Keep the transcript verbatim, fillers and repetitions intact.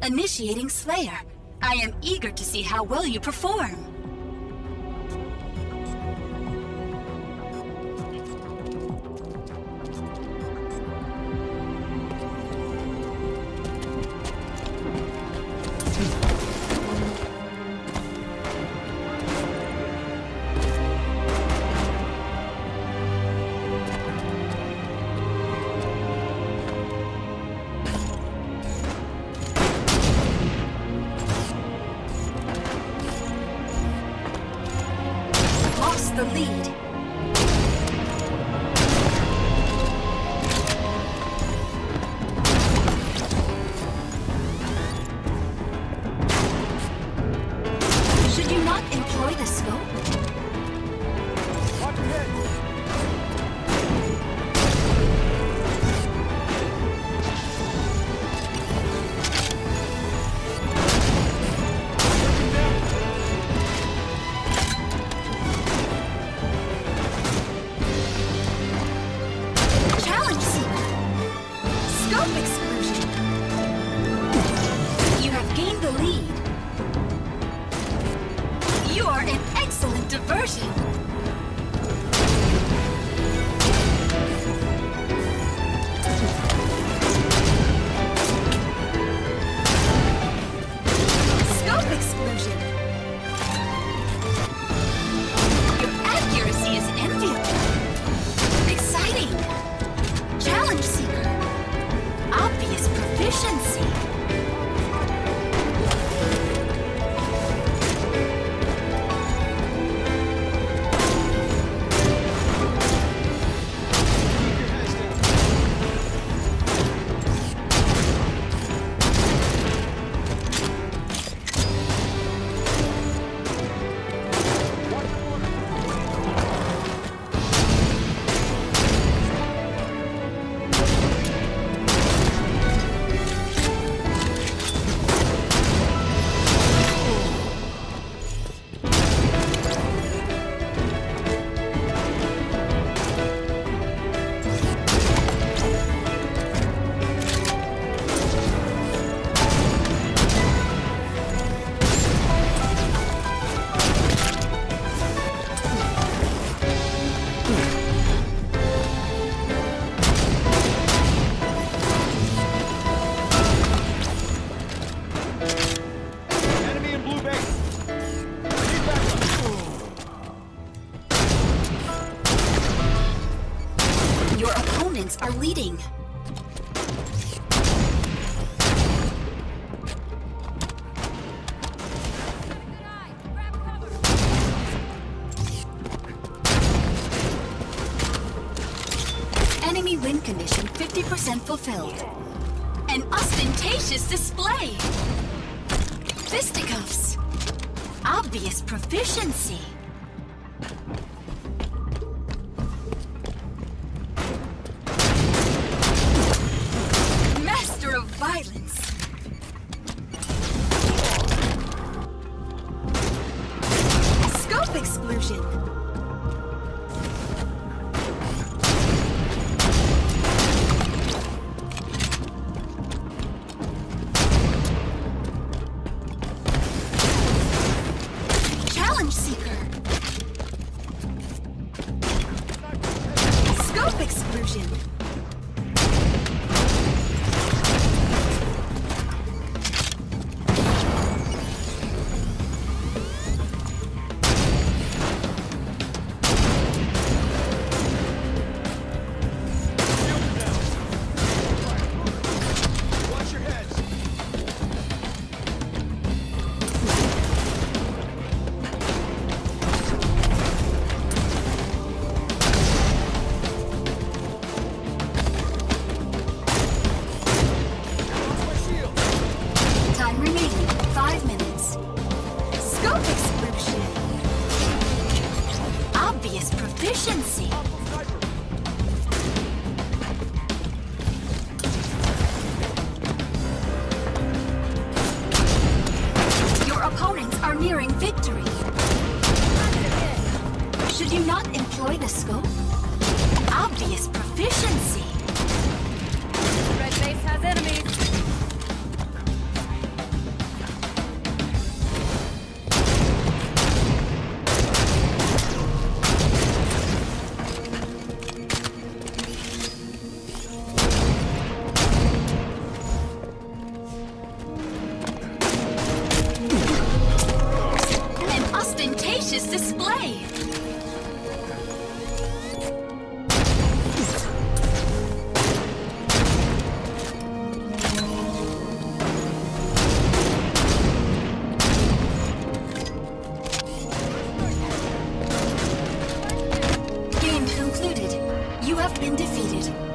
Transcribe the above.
Initiating Slayer. I am eager to see how well you perform. The lead. Should you not employ the scope? Watch your head. Exclusion. You have gained the lead. You are an excellent diversion. Scope exclusion. Your accuracy is enviable. Exciting. Challenge seeker. Obvious proficiency. Your opponents are leading. Enemy win condition fifty percent fulfilled. An ostentatious display. Fisticuffs. Obvious proficiency. Master of violence. Scope exclusion. Challenge seeker. Scope exclusion. Efficiency. Your opponents are nearing victory. Should you not employ the scope? Obvious proficiency. Red base has enemies. been defeated.